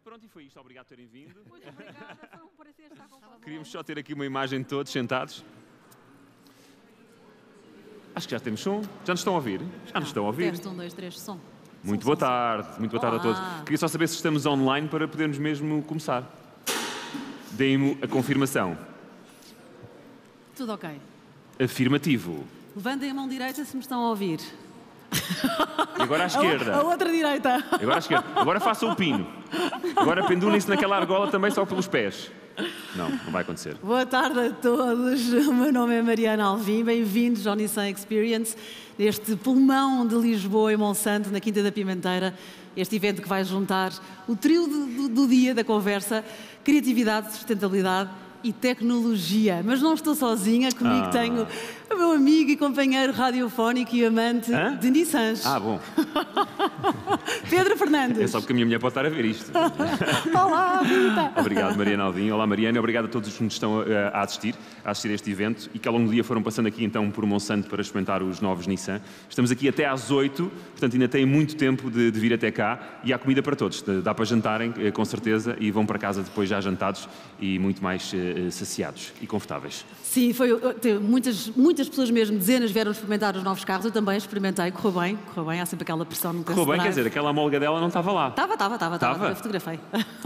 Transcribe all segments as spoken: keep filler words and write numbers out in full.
pronto, e foi isto. Obrigado por terem vindo. Muito obrigada, foi um prazer estar com vocês. Queríamos só ter aqui uma imagem de todos sentados. Acho que já temos som. Já nos estão a ouvir? Já nos estão a ouvir. Teste um, dois, três, som. Muito som, boa som, tarde. som. Muito boa tarde Olá. a todos. Queria só saber se estamos online para podermos mesmo começar. Deem-me a confirmação. Tudo ok. Afirmativo. Levantem a mão direita se me estão a ouvir. E agora à esquerda. A, a outra direita. Agora à esquerda. Agora façam o pino. Agora pendurem-se naquela argola também só pelos pés. Não, não vai acontecer. Boa tarde a todos. O meu nome é Mariana Alvim. Bem-vindos ao Nissan Experience, neste pulmão de Lisboa e Monsanto, na Quinta da Pimenteira. Este evento que vai juntar o trio do, do, do dia, da conversa, criatividade, sustentabilidade e tecnologia. Mas não estou sozinha, comigo Ah. tenho o meu amigo e companheiro radiofónico e amante Hã? de Nissans, Ah, bom. Pedro Fernandes. É só porque a minha mulher pode estar a ver isto. Olá, Rita. Obrigado, Mariana Alvim. Olá, Mariana. Obrigado a todos os que nos estão a, a assistir, a assistir a este evento e que ao longo do dia foram passando aqui então por Monsanto para experimentar os novos Nissan. Estamos aqui até às oito, portanto ainda têm muito tempo de, de vir até cá e há comida para todos. Dá para jantarem, eh, com certeza, e vão para casa depois já jantados e muito mais eh, saciados e confortáveis. Sim, foi, tem muitas, muitas pessoas mesmo, dezenas vieram experimentar os novos carros. Eu também experimentei, correu bem, correu bem. Há sempre aquela pressão no test Correu bem, drive. quer dizer, aquela amólga dela não estava lá. Estava, estava, estava, estava, Estava? eu fotografei.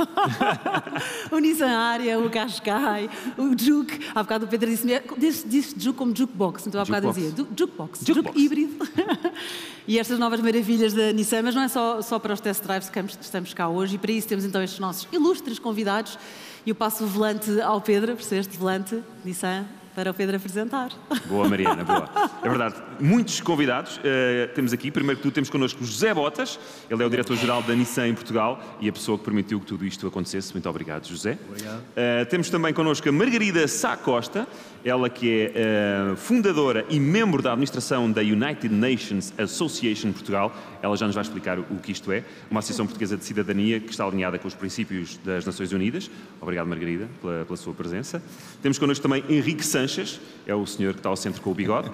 O Nissan Ariya, o Qashqai, o Juke. Há bocado o Pedro disse-me, disse, disse Juke como Jukebox, então há bocado Jukebox. dizia, du- Jukebox, Jukebox. Juke híbrido. E estas novas maravilhas da Nissan, mas não é só, só para os test drives que estamos cá hoje, e para isso temos então estes nossos ilustres convidados. E eu passo o volante ao Pedro, por ser este volante Nissan, para o Pedro apresentar. Boa, Mariana, boa. É verdade, muitos convidados uh, temos aqui. Primeiro que tudo, temos connosco o José Botas. Ele é o diretor-geral da Nissan em Portugal e a pessoa que permitiu que tudo isto acontecesse. Muito obrigado, José. Obrigado. Uh, temos também connosco a Margarida Sá Costa, ela que é uh, fundadora e membro da administração da United Nations Association Portugal. Ela já nos vai explicar o, o que isto é. Uma associação portuguesa de cidadania que está alinhada com os princípios das Nações Unidas. Obrigado, Margarida, pela, pela sua presença. Temos connosco também Henrique Sanches, é o senhor que está ao centro com o bigode,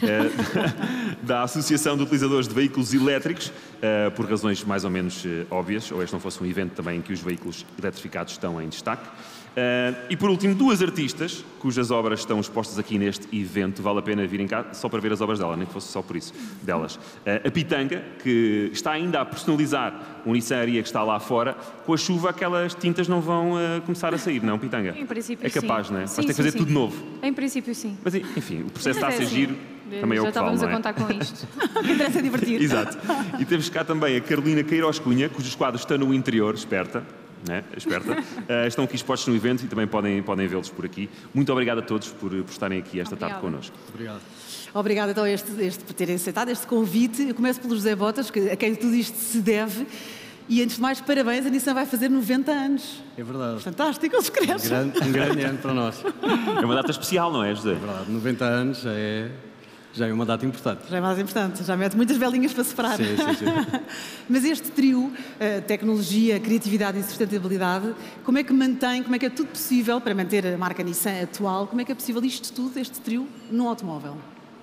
uh, da Associação de Utilizadores de Veículos Elétricos, uh, por razões mais ou menos uh, óbvias, ou este não fosse um evento também em que os veículos eletrificados estão em destaque. Uh, e por último, duas artistas cujas obras estão expostas aqui neste evento. Vale a pena virem cá só para ver as obras dela, nem que fosse só por isso, delas. Uh, a Pitanga, que está ainda a personalizar o Nissan Ariya que está lá fora. Com a chuva aquelas tintas não vão uh, começar a sair, não, Pitanga? Em princípio, é capaz, sim. não é? Sim, Vais ter que sim, fazer sim. tudo novo. Em princípio, sim. Mas enfim, o processo está a Mas ser é assim, giro, também é o já que vale, estávamos não é? a contar com isto. O que interessa é divertir. Exato. E temos cá também a Carolina Queiroz Cunha, cujos quadros estão no interior, esperta. Né? Esperta. Uh, estão aqui expostos no evento e também podem, podem vê-los por aqui. Muito obrigado a todos por, por estarem aqui esta Obrigada. tarde connosco. Obrigado. Obrigada então a este, este, por terem aceitado este convite. Eu começo pelo José Botas, que, a quem tudo isto se deve. E antes de mais, parabéns, a Nissan vai fazer noventa anos. É verdade. Fantástico, eles crescem. Grande, um grande ano para nós. É É uma data especial, não é, José? verdade. noventa anos já é, já é uma data importante. Já é mais importante, já mete muitas velinhas para separar. Sim, sim, sim. Mas este trio, eh, tecnologia, criatividade e sustentabilidade, como é que mantém, como é que é tudo possível para manter a marca Nissan atual, como é que é possível isto tudo, este trio, num automóvel?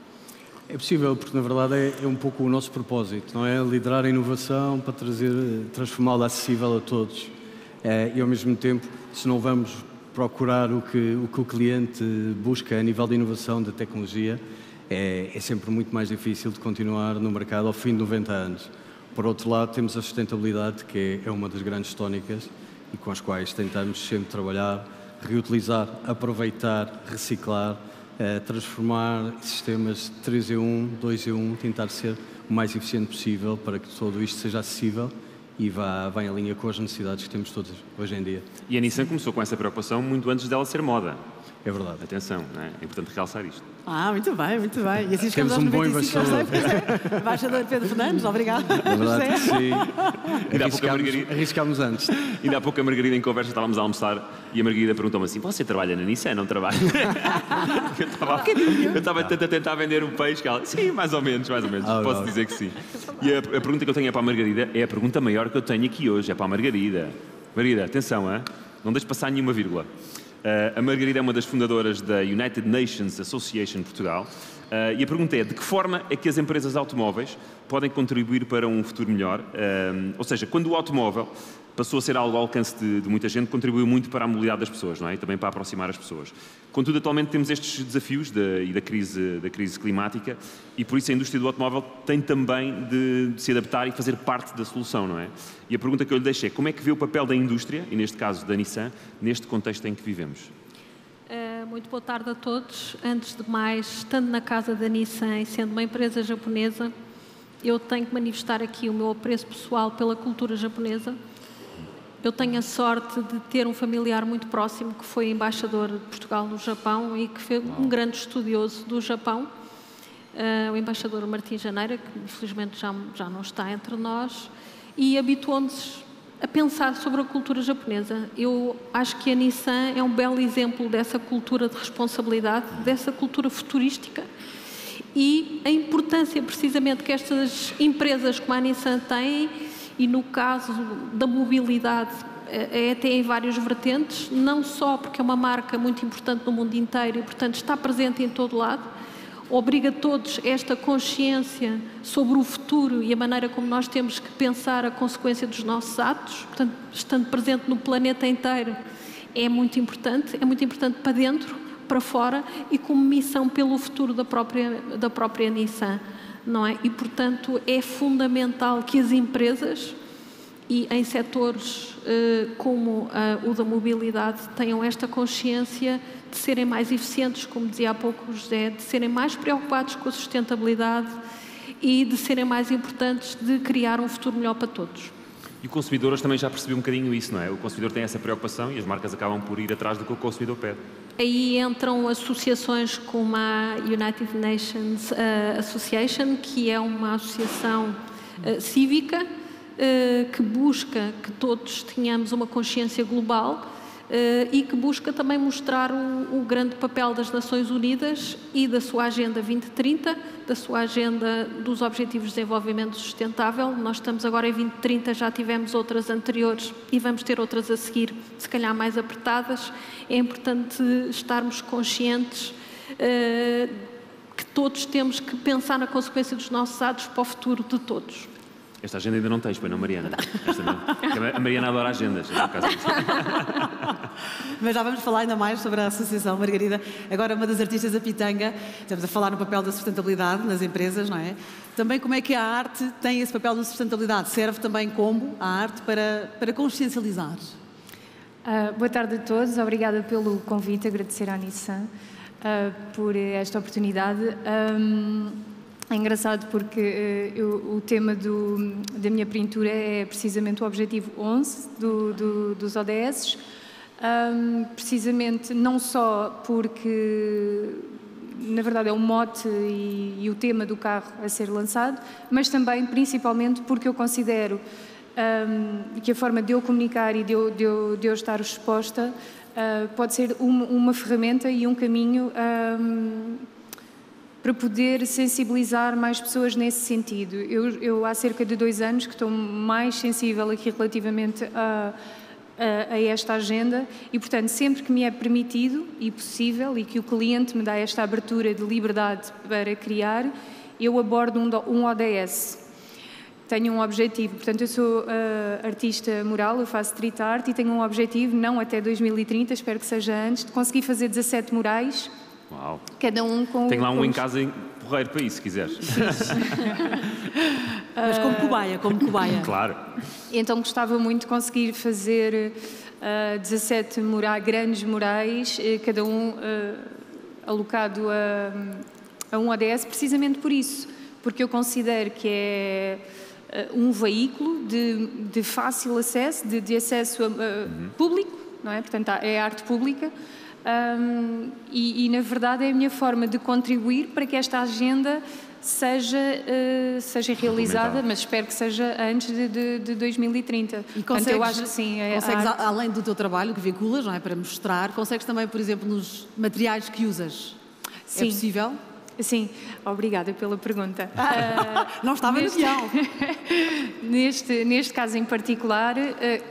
É possível porque, na verdade, é, é um pouco o nosso propósito, não é? Liderar a inovação para trazer, transformá-la acessível a todos. É, e, ao mesmo tempo, se não vamos procurar o que, o que o cliente busca a nível de inovação, da tecnologia, é, é sempre muito mais difícil de continuar no mercado ao fim de noventa anos. Por outro lado, temos a sustentabilidade, que é, é uma das grandes tónicas e com as quais tentamos sempre trabalhar, reutilizar, aproveitar, reciclar, eh, transformar sistemas três em um, dois em um, tentar ser o mais eficiente possível para que tudo isto seja acessível e vá, vá em linha com as necessidades que temos todas hoje em dia. E a Nissan começou com essa preocupação muito antes dela ser moda. É verdade. Atenção, não é? É importante realçar isto. Ah, muito bem, muito bem. E assim chegamos Temos aos um bom noventa e cinco, embaixador. pois é. Embaixador Pedro Fernandes, obrigado. É verdade que José. sim. Ainda há pouco a Arriscámos, Margarida- arriscámos antes. Ainda há pouco a Margarida em conversa estávamos a almoçar e a Margarida perguntou-me assim: você trabalha na Nissan, não trabalha? Eu estava, eu estava tanto a tentar vender um peixe que ela, sim, mais ou menos, mais ou menos, Ah, posso não. dizer que sim. E a, a pergunta que eu tenho é para a Margarida, é a pergunta maior que eu tenho aqui hoje, é para a Margarida. Margarida, atenção, hein? Não deixes passar nenhuma vírgula. Uh, a Margarida é uma das fundadoras da United Nations Association Portugal. Uh, e a pergunta é, de que forma é que as empresas automóveis podem contribuir para um futuro melhor? Uh, ou seja, quando o automóvel passou a ser algo ao alcance de, de muita gente, contribuiu muito para a mobilidade das pessoas, não é? E também para aproximar as pessoas. Contudo, atualmente temos estes desafios da, e da crise, da crise climática e por isso a indústria do automóvel tem também de, de se adaptar e fazer parte da solução, não é? E a pergunta que eu lhe deixo é, como é que vê o papel da indústria, e neste caso da Nissan, neste contexto em que vivemos? Uh, muito boa tarde a todos. Antes de mais, estando na casa da Nissan e sendo uma empresa japonesa, eu tenho que manifestar aqui o meu apreço pessoal pela cultura japonesa. Eu tenho a sorte de ter um familiar muito próximo que foi embaixador de Portugal no Japão e que foi um grande estudioso do Japão, uh, o embaixador Martim Janeira, que infelizmente já, já não está entre nós, e habituou-nos a pensar sobre a cultura japonesa. Eu acho que a Nissan é um belo exemplo dessa cultura de responsabilidade, dessa cultura futurística e a importância precisamente que estas empresas como a Nissan têm. E no caso da mobilidade, é até em várias vertentes, não só porque é uma marca muito importante no mundo inteiro e, portanto, está presente em todo lado, obriga todos esta consciência sobre o futuro e a maneira como nós temos que pensar a consequência dos nossos atos, portanto, estando presente no planeta inteiro, é muito importante, é muito importante para dentro, para fora e como missão pelo futuro da própria, da própria Nissan. Não é? E, portanto, é fundamental que as empresas e em setores eh, como eh, o da mobilidade tenham esta consciência de serem mais eficientes, como dizia há pouco o José, de serem mais preocupados com a sustentabilidade e de serem mais importantes de criar um futuro melhor para todos. E o consumidor hoje também já percebeu um bocadinho isso, não é? O consumidor tem essa preocupação e as marcas acabam por ir atrás do que o consumidor pede. Aí entram associações como a United Nations uh, Association, que é uma associação uh, cívica uh, que busca que todos tenhamos uma consciência global uh, e que busca também mostrar o, o grande papel das Nações Unidas e da sua Agenda vinte trinta, da sua Agenda dos Objetivos de Desenvolvimento Sustentável. Nós estamos agora em vinte trinta, já tivemos outras anteriores e vamos ter outras a seguir, se calhar mais apertadas. É importante estarmos conscientes uh, que todos temos que pensar na consequência dos nossos atos para o futuro de todos. Esta agenda ainda não tens, pois não, Mariana? Esta não. A Mariana adora agendas. No caso. Mas já vamos falar ainda mais sobre a Associação Margarida. Agora, uma das artistas da Pitanga, estamos a falar no papel da sustentabilidade nas empresas, não é? Também como é que a arte tem esse papel da sustentabilidade? Serve também como a arte para, para consciencializar? Uh, boa tarde a todos, obrigada pelo convite, agradecer à Nissan uh, por esta oportunidade. Um, é engraçado porque uh, eu, o tema do, da minha pintura é precisamente o objetivo onze do, do, dos O D S, um, precisamente não só porque, na verdade, é o mote e, e o tema do carro a ser lançado, mas também, principalmente, porque eu considero Um, que a forma de eu comunicar e de eu, de eu, de eu estar exposta uh, pode ser uma, uma ferramenta e um caminho um, para poder sensibilizar mais pessoas nesse sentido. Eu, eu há cerca de dois anos que estou mais sensível aqui relativamente a, a, a esta agenda e, portanto, sempre que me é permitido e possível e que o cliente me dá esta abertura de liberdade para criar, eu abordo um, um O D S. Tenho um objetivo, portanto eu sou uh, artista mural, eu faço street art e tenho um objetivo, não até dois mil e trinta, espero que seja antes, de conseguir fazer dezassete murais. Uau. Cada um com... Tenho lá um com... em casa em porreiro para isso, se quiseres. Mas como cobaia, como cobaia. Claro. Então gostava muito de conseguir fazer uh, dezassete mura... grandes murais, cada um uh, alocado a, a um O D S, precisamente por isso, porque eu considero que é um veículo de, de fácil acesso, de, de acesso a, a uhum. público, não é? Portanto, é arte pública um, e, e, na verdade, é a minha forma de contribuir para que esta agenda seja, uh, seja realizada, mas espero que seja antes de, de, de dois mil e trinta. E consegues, Portanto, eu acho que sim. É consegues além do teu trabalho, que vinculas, não é? Para mostrar, consegues também, por exemplo, nos materiais que usas? Sim. É possível? Sim, obrigada pela pergunta. Uh, Não estava neste, no guião. neste, neste caso em particular, uh,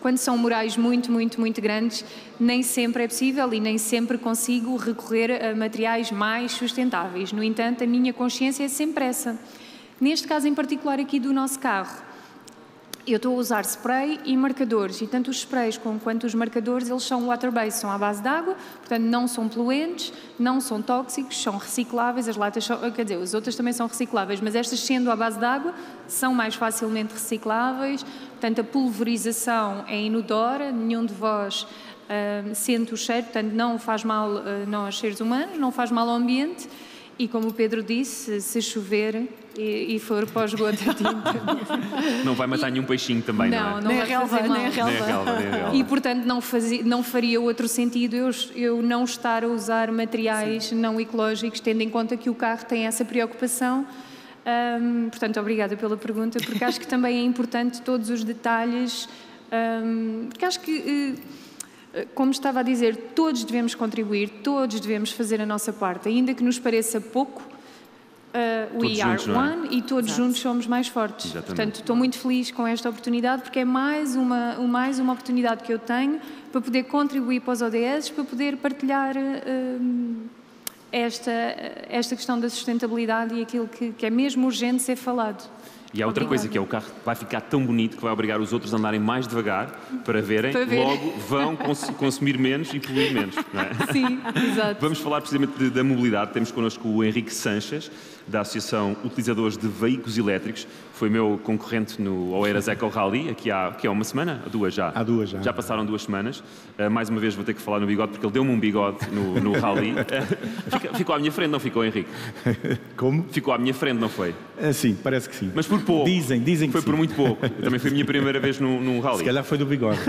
quando são murais muito, muito, muito grandes, nem sempre é possível e nem sempre consigo recorrer a materiais mais sustentáveis. No entanto, a minha consciência é sempre essa. Neste caso em particular aqui do nosso carro, eu estou a usar spray e marcadores, e tanto os sprays quanto os marcadores, eles são water-based, são à base de água, portanto não são poluentes, não são tóxicos, são recicláveis, as latas, são, quer dizer, as outras também são recicláveis, mas estas sendo à base de água, são mais facilmente recicláveis, portanto a pulverização é inodora, nenhum de vós uh, sente o cheiro, portanto não faz mal uh, nós seres humanos, não faz mal ao ambiente, e como o Pedro disse, se chover e, e for para o esgoto a tinta... Não vai matar e... nenhum peixinho também, não, não é? Não, nem a relva, nem a relva. Nem a relva, nem a relva. E, portanto, não, fazia, não faria outro sentido eu, eu não estar a usar materiais Sim. não ecológicos, tendo em conta que o carro tem essa preocupação. Um, portanto, obrigada pela pergunta, porque acho que também é importante todos os detalhes, um, porque acho que... Uh, como estava a dizer, todos devemos contribuir, todos devemos fazer a nossa parte, ainda que nos pareça pouco, uh, we are juntos, one, é? E todos Exato. juntos somos mais fortes. Exatamente. Portanto, estou muito feliz com esta oportunidade, porque é mais uma, mais uma oportunidade que eu tenho para poder contribuir para os O D S, para poder partilhar uh, esta, esta questão da sustentabilidade e aquilo que, que é mesmo urgente ser falado. E há outra Obrigada. coisa, que é o carro vai ficar tão bonito que vai obrigar os outros a andarem mais devagar para verem, Para ver. logo vão cons consumir menos e poluir menos. Não é? Sim, exato. Vamos falar precisamente de, da mobilidade. Temos connosco o Henrique Sanches, da Associação Utilizadores de Veículos Elétricos. Foi meu concorrente no Oeiras Eco Rally, aqui há, aqui há uma semana, ou duas já? Há duas já. Já passaram duas semanas. Uh, mais uma vez vou ter que falar no bigode, porque ele deu-me um bigode no, no rally. Uh, fica, ficou à minha frente, não ficou, Henrique? Como? Ficou à minha frente, não foi? Ah, sim, parece que sim. Mas por pouco. Dizem, dizem que Foi sim. por muito pouco. Eu também foi a minha primeira vez num, num rally. Se calhar foi do bigode.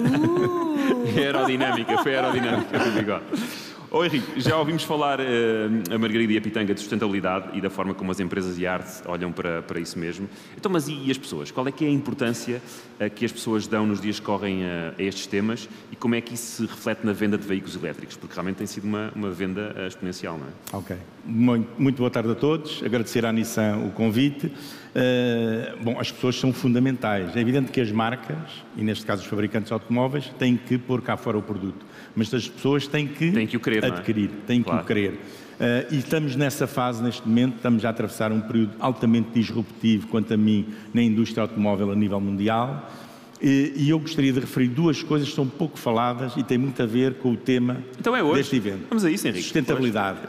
Uh! Aerodinâmica, foi aerodinâmica do bigode. Oh, Henrique, já ouvimos falar uh, a Margarida e a Pitanga de sustentabilidade e da forma como as empresas e a arte olham para, para isso mesmo. Então, mas e, e as pessoas? Qual é que é a importância uh, que as pessoas dão nos dias que correm a, a estes temas e como é que isso se reflete na venda de veículos elétricos? Porque realmente tem sido uma, uma venda uh, exponencial, não é? Ok. Muito, muito boa tarde a todos. Agradecer à Nissan o convite. Uh, bom, as pessoas são fundamentais. É evidente que as marcas, e neste caso os fabricantes de automóveis, têm que pôr cá fora o produto. Mas as pessoas têm que, têm que o querer, adquirir, não é? têm Claro. que o querer. Uh, e estamos nessa fase, neste momento, estamos a atravessar um período altamente disruptivo, quanto a mim, na indústria automóvel a nível mundial. E, e eu gostaria de referir duas coisas que são pouco faladas e têm muito a ver com o tema Então é hoje. deste evento. Vamos a isso, Henrique. Sustentabilidade.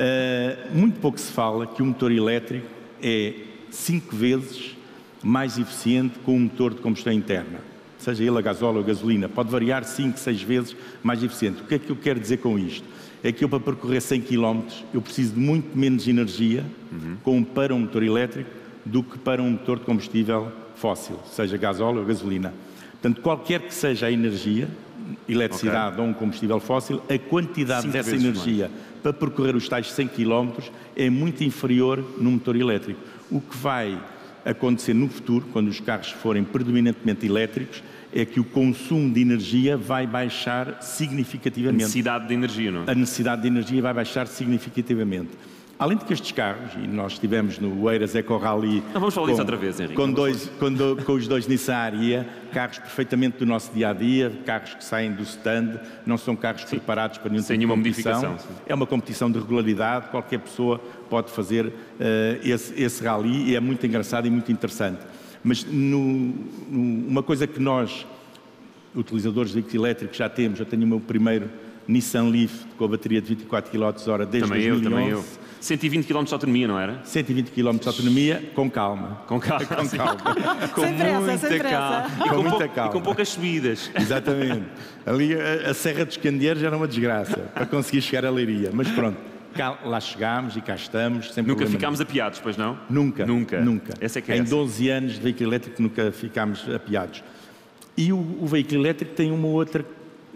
Uh, muito pouco se fala que o motor elétrico é cinco vezes mais eficiente que um motor de combustão interna. Seja ele a gasóleo ou a gasolina, pode variar cinco, seis vezes mais eficiente. O que é que eu quero dizer com isto? É que eu, para percorrer cem quilómetros, eu preciso de muito menos energia uhum. com, para um motor elétrico do que para um motor de combustível fóssil, seja gasóleo ou gasolina. Portanto, qualquer que seja a energia, eletricidade okay. ou um combustível fóssil, a quantidade Cinco dessa energia mais. Para percorrer os tais cem quilómetros é muito inferior no motor elétrico. O que vai acontecer no futuro, quando os carros forem predominantemente elétricos, é que o consumo de energia vai baixar significativamente. A necessidade de energia, não é? A necessidade de energia vai baixar significativamente. Além de que estes carros, e nós estivemos no Oeiras Eco Rally... Não vamos falar disso outra vez, Henrique. Com, dois, com, do, com os dois Nissan Ariya, carros perfeitamente do nosso dia-a-dia, carros que saem do stand, não são carros sim. preparados para nenhum Sem tipo de nenhuma competição. modificação. Sim. É uma competição de regularidade, qualquer pessoa pode fazer uh, esse, esse rally e é muito engraçado e muito interessante. Mas no, no, uma coisa que nós, utilizadores de veículos elétricos, já temos, eu tenho o meu primeiro Nissan Leaf com a bateria de vinte e quatro quilowatts-hora desde também dois mil e onze. Eu, também eu. cento e vinte quilómetros de autonomia, não era? cento e vinte quilómetros de autonomia, com calma. Com calma. Com calma. com sem pressa, muita sem pressa. calma. E com, com muita pouco, calma. E com poucas subidas. Exatamente. Ali a, a Serra dos Candeeiros era uma desgraça para conseguir chegar à Leiria. Mas pronto, cá, lá chegámos e cá estamos. Sem Nunca ficámos apiados, pois não? Nunca. Nunca. Nunca. Essa é que é em essa. doze anos de veículo elétrico nunca ficámos apiados. E o, o veículo elétrico tem uma outra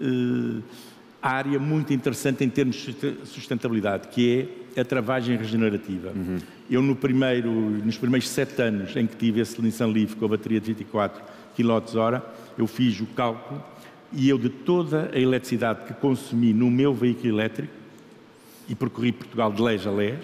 uh, área muito interessante em termos de sustentabilidade, que é a travagem regenerativa. Uhum. Eu, no primeiro, nos primeiros sete anos em que tive esse Nissan Leaf com a bateria de vinte e quatro quilowatts-hora, eu fiz o cálculo e eu, de toda a eletricidade que consumi no meu veículo elétrico, e percorri Portugal de lés a lés,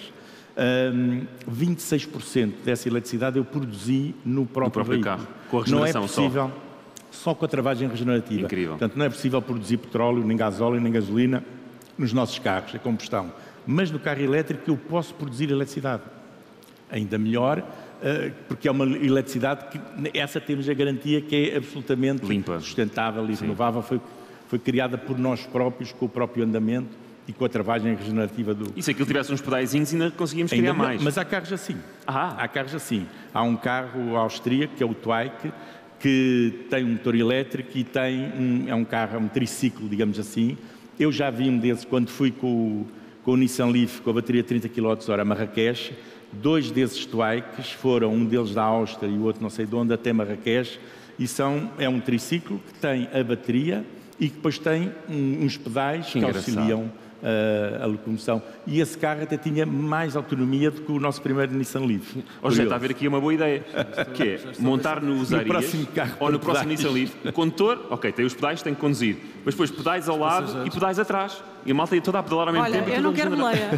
um, vinte e seis por cento dessa eletricidade eu produzi no próprio, no próprio veículo. carro, com a regeneração Não é possível, só. só com a travagem regenerativa. Incrível. Portanto, não é possível produzir petróleo, nem gasóleo, nem gasolina nos nossos carros, a combustão. Mas no carro elétrico eu posso produzir eletricidade. Ainda melhor, porque é uma eletricidade que, essa temos a garantia que é absolutamente limpa, sustentável e renovável. Foi, foi criada por nós próprios, com o próprio andamento e com a travagem regenerativa do... E se aquilo tivesse uns pedaizinhos ainda conseguíamos criar ainda, mais. Mas há carros assim. Ah. Há carros assim. Há um carro austríaco, que é o Twike, que tem um motor elétrico e tem um, é um carro, é um triciclo, digamos assim. Eu já vi um desses quando fui com o, com o Nissan Leaf, com a bateria de trinta quilowatts hora a Marrakech. Dois desses Twikes foram, um deles da Áustria e o outro não sei de onde, até Marrakech. E são, é um triciclo que tem a bateria e que depois tem um, uns pedais que, que auxiliam a, a locomoção. E esse carro até tinha mais autonomia do que o nosso primeiro Nissan Leaf. Ou seja, está a ver aqui uma boa ideia, que é montar nos no Arias, próximo carro ou no próximo pedais. Nissan Leaf, o condutor, ok, tem os pedais, tem que conduzir, mas depois pedais ao lado Seja, e pedais atrás. E a malta ia toda a pedalar ao mesmo Olha, tempo. e eu tudo não a quero regenerar.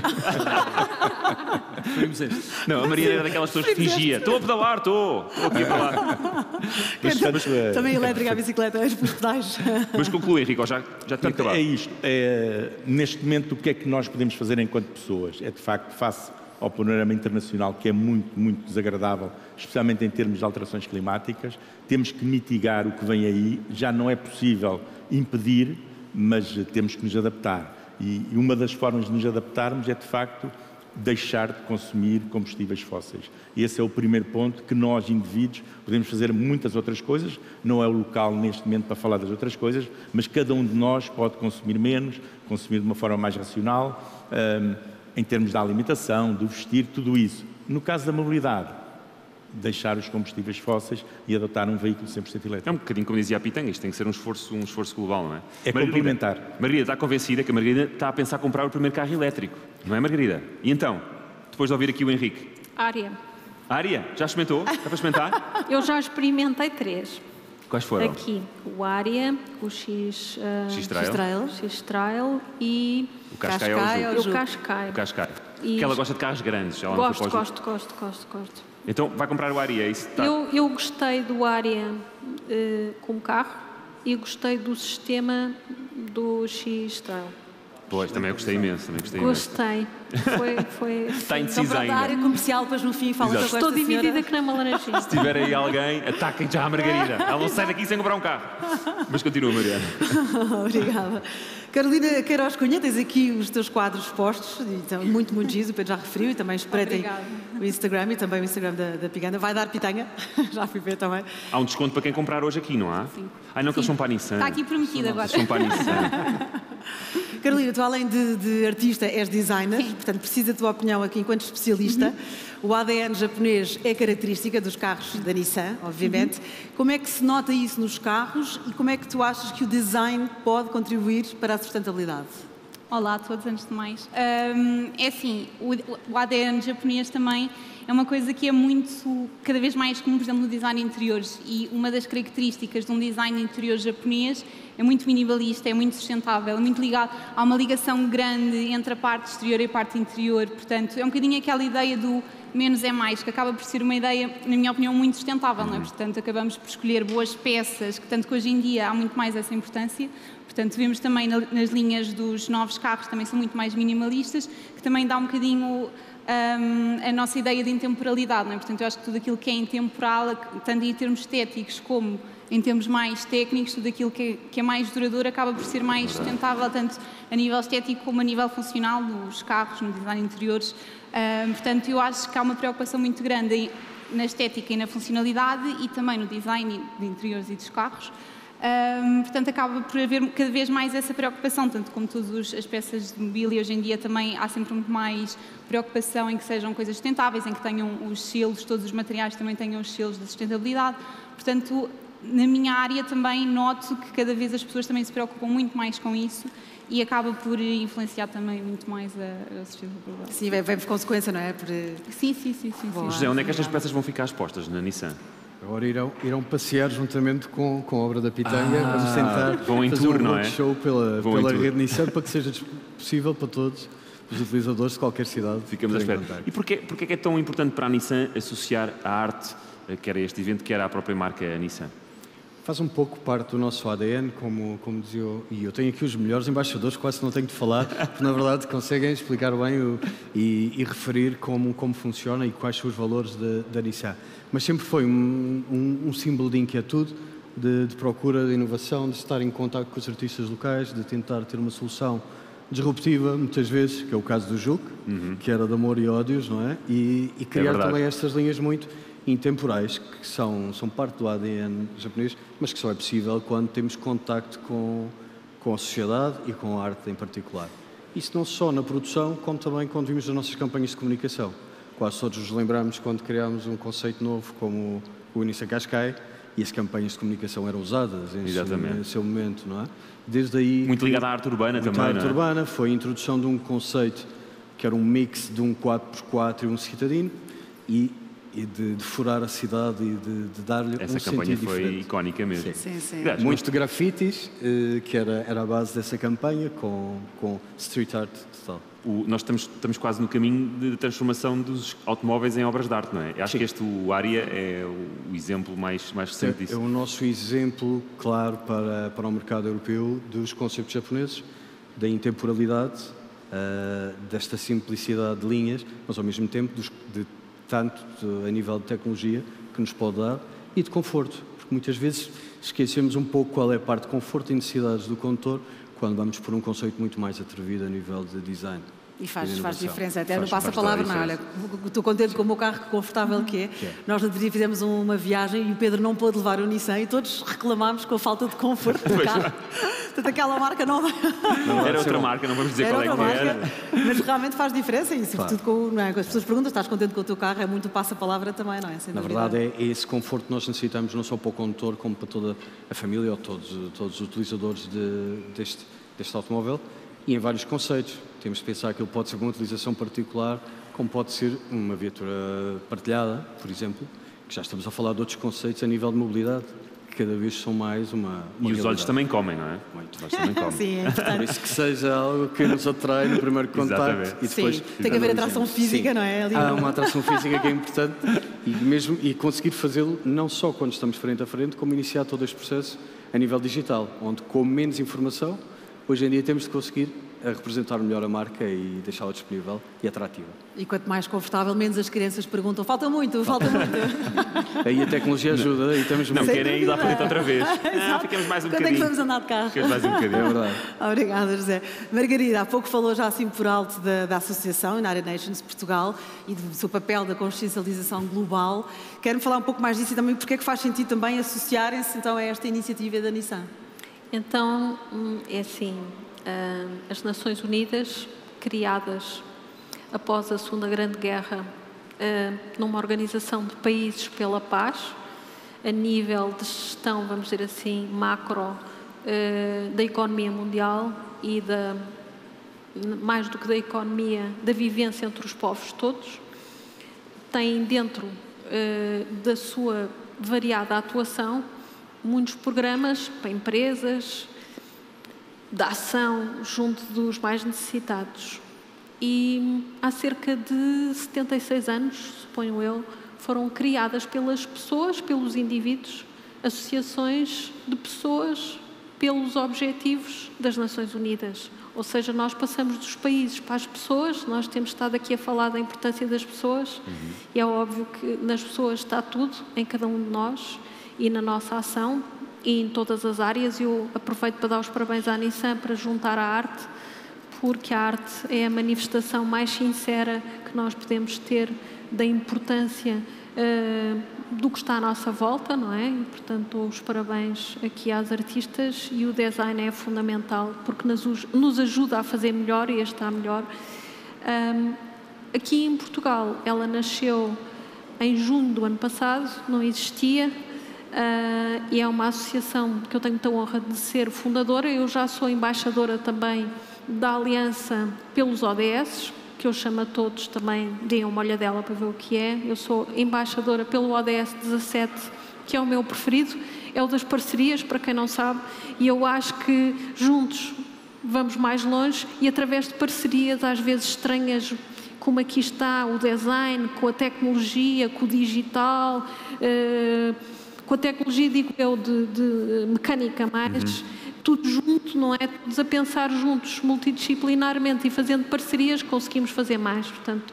boleia. Vimos este. Não, a Maria era daquelas pessoas que fingia. Estou a pedalar, estou. Estou aqui a pedalar. Mas, mas, é, Também elétrica a bicicleta, os pedais. Mas conclui, Henrique, ou já, já tinha portanto, acabado. é isto. É, neste momento, o que é que nós podemos fazer enquanto pessoas? É, de facto, face ao panorama internacional, que é muito, muito desagradável, especialmente em termos de alterações climáticas, temos que mitigar o que vem aí. Já não é possível impedir, mas temos que nos adaptar. E uma das formas de nos adaptarmos é, de facto, deixar de consumir combustíveis fósseis. E esse é o primeiro ponto, que nós, indivíduos, podemos fazer muitas outras coisas. Não é o local, neste momento, para falar das outras coisas, mas cada um de nós pode consumir menos, consumir de uma forma mais racional, um, em termos da alimentação, do vestir, tudo isso. No caso da mobilidade, deixar os combustíveis fósseis e adotar um veículo cem por cento elétrico. É um bocadinho como dizia a Pitanga, isto tem que ser um esforço, um esforço global, não é? É complementar. Margarida está convencida que a Margarida está a pensar comprar o primeiro carro elétrico, não é, Margarida? E então, depois de ouvir aqui o Henrique, Área. a Área, já experimentou? Dá para experimentar? Eu já experimentei três. Quais foram? Aqui, o Área, o X... Uh, X-Trail, Estrela. X-Trail e o Cascai é o Cascai Ju. ou o Ju. Cascai. O Cascai. E- Que ela gosta de carros grandes. Ela não foi Gosto, para o Ju. gosto, gosto, gosto, gosto. Então, vai comprar o Área, é isso? Tá. Eu, eu gostei do Área uh, como carro e gostei do sistema do X-Trail. Pois, também eu gostei imenso, também gostei imenso. Gostei. Foi, foi, Está foi- indecisa Então, pronto, a área ainda. comercial, depois no fim fala Exato. com Estou esta dividida senhora. que nem uma laranjinha. Se tiver aí alguém, ataquem já a Margarida. Ela não sai daqui sem comprar um carro. Mas continua, Mariana. Obrigada. Carolina Queiroz Cunha, tens aqui os teus quadros postos, e então, muito, muito giros, o Pedro já referiu, e também espreitem Obrigada. o Instagram e também o Instagram da, da Piganda. Vai dar pitanga, já fui ver também. Há um desconto para quem comprar hoje aqui, não há? Sim. Ai não, que eles são para a Nissan. Está aqui prometido agora. Eles são para a Nissan. Carolina, tu além de, de artista és designer, portanto precisa da tua opinião aqui enquanto especialista. O A D N japonês é característica dos carros da Nissan, obviamente. Como é que se nota isso nos carros e como é que tu achas que o design pode contribuir para a sustentabilidade? Olá a todos, antes de mais. Hum, é assim, o, o A D N japonês também é uma coisa que é muito, cada vez mais comum, por exemplo, no design de interiores. E uma das características de um design de interiores japonês é muito minimalista, é muito sustentável, é muito ligado, há uma ligação grande entre a parte exterior e a parte interior. Portanto, é um bocadinho aquela ideia do menos é mais, que acaba por ser uma ideia, na minha opinião, muito sustentável, não é? Portanto, acabamos por escolher boas peças, que tanto que hoje em dia há muito mais essa importância. Portanto, vemos também na, nas linhas dos novos carros, também são muito mais minimalistas, que também dá um bocadinho um, a nossa ideia de intemporalidade, não é? Portanto, eu acho que tudo aquilo que é intemporal, tanto em termos estéticos como em termos mais técnicos, tudo aquilo que é, que é mais duradouro acaba por ser mais sustentável, tanto a nível estético como a nível funcional, nos carros, no design de interiores. Um, portanto, eu acho que há uma preocupação muito grande na estética e na funcionalidade e também no design de interiores e dos carros. Um, portanto, acaba por haver cada vez mais essa preocupação, tanto como todas as peças de mobília hoje em dia também há sempre muito mais preocupação em que sejam coisas sustentáveis, em que tenham os selos, todos os materiais também tenham os selos de sustentabilidade. Portanto, na minha área também noto que cada vez as pessoas também se preocupam muito mais com isso e acaba por influenciar também muito mais a, a sustentabilidade. Sim, vem, vem por consequência, não é? Por... Sim, sim, sim, sim, sim. José, onde é que estas peças vão ficar expostas na Nissan? Agora irão, irão passear juntamente com, com a obra da Pitanga. Ah, Vamos tentar vão em fazer tour, um não é? show pela, Vão em pela tour. rede Nissan para que seja possível para todos os utilizadores de qualquer cidade. Ficamos à terem espera. contacto. E porquê, porquê é que é tão importante para a Nissan associar a arte, quer a este evento, quer à própria marca Nissan? Faz um pouco parte do nosso A D N, como, como dizia eu, e eu tenho aqui os melhores embaixadores, quase não tenho de falar, porque na verdade conseguem explicar bem o, e, e referir como, como funciona e quais são os valores da Nissan. Mas sempre foi um, um, um símbolo de inquietude, de, de procura de inovação, de estar em contato com os artistas locais, de tentar ter uma solução disruptiva, muitas vezes, que é o caso do Juke, uhum. que era de amor e ódios, não é? E, e criar é também estas linhas muito intemporais, que são, são parte do A D N japonês, mas que só é possível quando temos contacto com, com a sociedade e com a arte em particular. Isso não só na produção, como também quando vimos as nossas campanhas de comunicação. Quase todos nos lembramos quando criámos um conceito novo como o Nissan Qashqai, e as campanhas de comunicação eram usadas em seu, em seu momento, não é? Desde aí... Muito ligada à arte urbana também, à arte não é? urbana, foi a introdução de um conceito que era um mix de um quatro por quatro e um citadino, e e de, de furar a cidade e de, de dar-lhe um sentido diferente. Essa campanha foi icónica mesmo. Sim, sim. sim. Muitos de grafites, eh, que era, era a base dessa campanha, com, com street art total. O, nós estamos, estamos quase no caminho de transformação dos automóveis em obras de arte, não é? Acho Sim. que este, o Aria, é o, o exemplo mais, mais recente disso. É, é o nosso exemplo, claro, para, para o mercado europeu dos conceitos japoneses, da intemporalidade, uh, desta simplicidade de linhas, mas ao mesmo tempo dos, de tanto de, a nível de tecnologia que nos pode dar e de conforto, porque muitas vezes esquecemos um pouco qual é a parte de conforto e necessidades do condutor quando vamos por um conceito muito mais atrevido a nível de design. E faz, faz diferença, até não passa a palavra, não, olha, estou contente com o meu carro, que confortável que é. Que é. Nós no outro dia fizemos uma viagem e o Pedro não pôde levar o Nissan e todos reclamámos com a falta de conforto do carro. Portanto, aquela marca não vai... Não, era outra marca, não vamos dizer era qual é que marca, era. Mas realmente faz diferença e sobretudo claro. com, não é, com as pessoas perguntam, estás contente com o teu carro, é muito passa a palavra também, não é? Sem Na dúvida. verdade é esse conforto que nós necessitamos não só para o condutor como para toda a família ou todos, todos os utilizadores de, deste, deste automóvel e em vários conceitos. Temos de pensar que ele pode ser uma utilização particular, como pode ser uma viatura partilhada, por exemplo, que já estamos a falar de outros conceitos a nível de mobilidade, que cada vez são mais uma, uma E realidade. os olhos também comem, não é? Muito. Os olhos também comem. Sim, é Por isso que seja algo que nos atrai no primeiro contacto e depois... Sim, tem que haver atração física, Sim. não é? Ali, Há uma atração física que é importante e, mesmo, e conseguir fazê-lo não só quando estamos frente a frente, como iniciar todo este processo a nível digital, onde com menos informação, hoje em dia temos de conseguir a representar melhor a marca e deixá-la disponível e atrativa. E quanto mais confortável, menos as crianças perguntam, falta muito, falta muito. Aí a tecnologia ajuda, aí estamos Não muito... querem ir lá para dentro outra vez. Ah, ficamos mais um Quando bocadinho. é que vamos andar de carro? Ficamos mais um bocadinho. É verdade. Obrigada, José. Margarida, há pouco falou já assim por alto da, da Associação United Nations Portugal e do seu papel da consciencialização global. Quero-me falar um pouco mais disso e também porque é que faz sentido também associarem-se então a esta iniciativa da Nissan. Então, é assim, as Nações Unidas, criadas após a Segunda Grande Guerra, numa organização de países pela paz, a nível de gestão, vamos dizer assim, macro, da economia mundial e da, mais do que da economia, da vivência entre os povos todos, tem dentro da sua variada atuação muitos programas para empresas, de ação junto dos mais necessitados. E há cerca de setenta e seis anos, suponho eu, foram criadas pelas pessoas, pelos indivíduos, associações de pessoas pelos objetivos das Nações Unidas. Ou seja, nós passamos dos países para as pessoas, nós temos estado aqui a falar da importância das pessoas, uhum. e é óbvio que nas pessoas está tudo, em cada um de nós, e na nossa ação, e em todas as áreas. Eu aproveito para dar os parabéns à Nissan para juntar a arte, porque a arte é a manifestação mais sincera que nós podemos ter da importância uh, do que está à nossa volta, não é? E, portanto, os parabéns aqui às artistas, e o design é fundamental porque nos, nos ajuda a fazer melhor e a estar melhor. Um, aqui em Portugal, ela nasceu em junho do ano passado, não existia. Uh, e é uma associação que eu tenho muita honra de ser fundadora. Eu já sou embaixadora também da Aliança pelos O D S, que eu chamo a todos também, deem uma olhadela para ver o que é. Eu sou embaixadora pelo O D S dezassete, que é o meu preferido, é o das parcerias, para quem não sabe, e eu acho que juntos vamos mais longe, e através de parcerias às vezes estranhas, como aqui está o design, com a tecnologia, com o digital, uh, com a tecnologia, digo eu, de, de mecânica mais, uhum. tudo junto, não é? Todos a pensar juntos, multidisciplinarmente e fazendo parcerias, conseguimos fazer mais. Portanto,